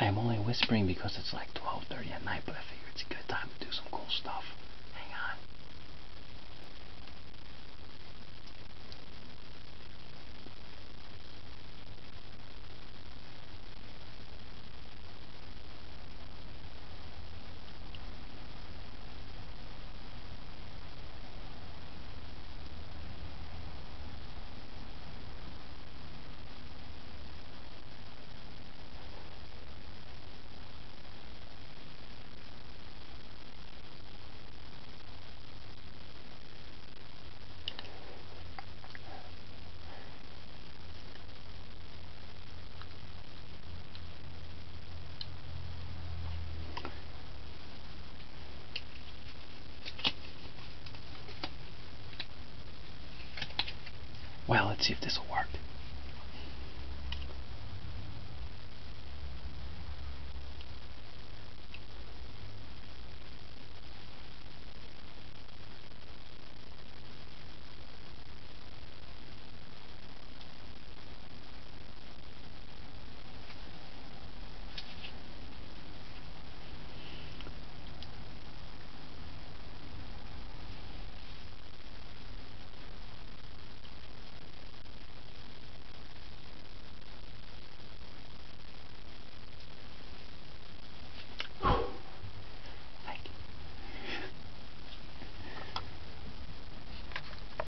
I am only whispering because it's like 12:30 at night, but I figure it's a good time to do some cool stuff. Hang on. Well, let's see if this will work.